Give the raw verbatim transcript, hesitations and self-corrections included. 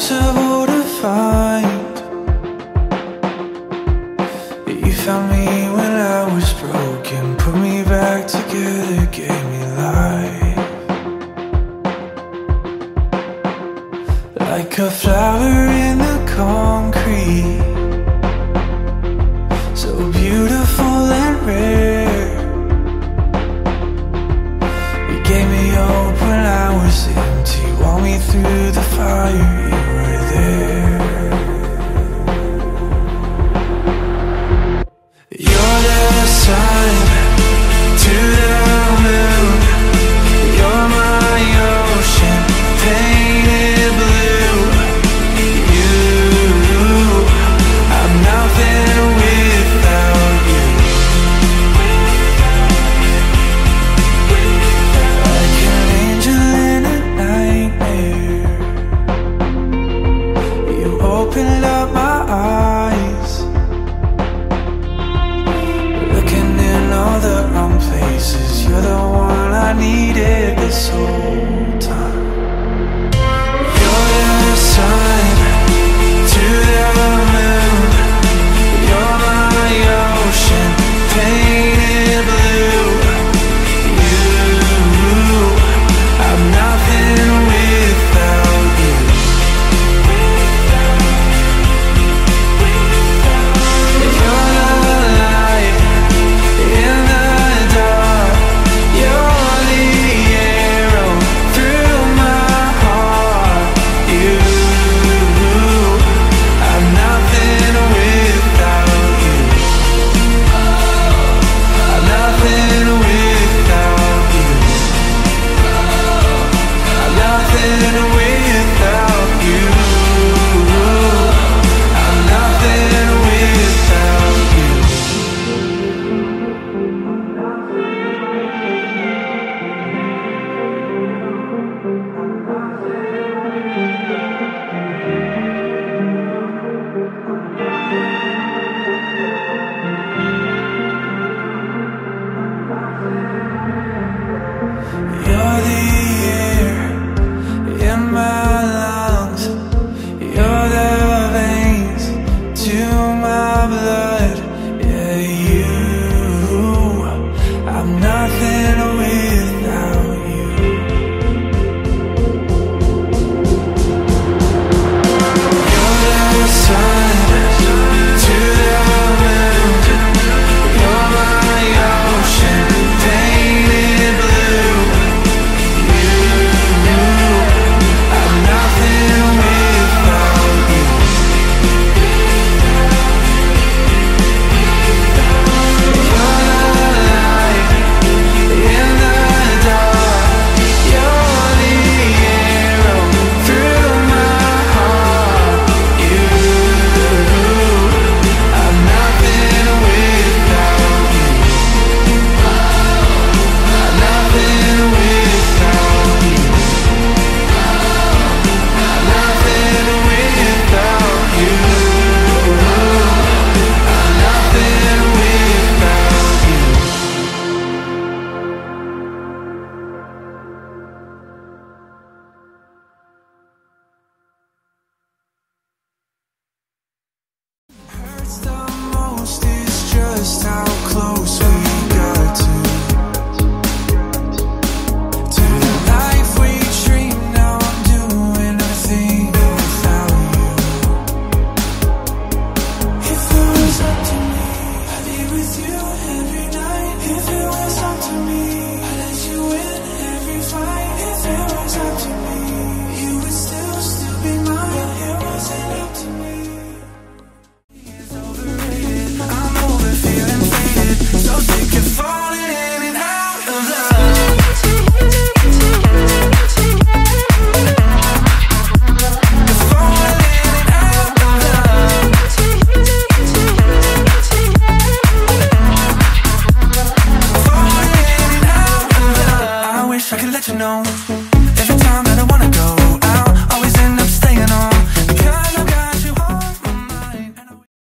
impossible to find. You found me when I was broken, put me back together, gave me life. Like a flower in the concrete, so beautiful and rare. You gave me hope when I was empty, walked me through the fire, you were there. You're the sun to the moon, you're my ocean, painted blue. You, I'm nothing without you. Like an angel in a nightmare, you opened up my eyes, looking in all the wrong places. You're the one I needed this whole time. You're the sun to the moon, you're my ocean, painted blue. You, I'm nothing without you. You're the light in the dark, you're the arrow through my heart. You, I'm nothing without you. I'm nothing without you. I'm nothing without you. I'm nothing without you. You're the air in my lungs, you're the veins to my blood. Yeah, you, I'm nothing without you. You're the sun to the moon, you're my ocean, painted blue. You, I'm nothing without you. You're the light in the dark, you're the arrow through my heart. You, I'm nothing without you. I'm nothing without you. I'm nothing without you. I'm nothing without you. Hurts the most is just how close we got to to the life we dream. Now I'm doing nothing without you. If it was up to me, I'd be with you every night. If it was up to me, I'd let you win every fight. If it was up to me, you would still, still be mine. It wasn't up to me. It's overrated. I'm over feeling faded, so sick of falling in and out of love. Falling in and out of love. Falling in and out of love. I wish I could let you know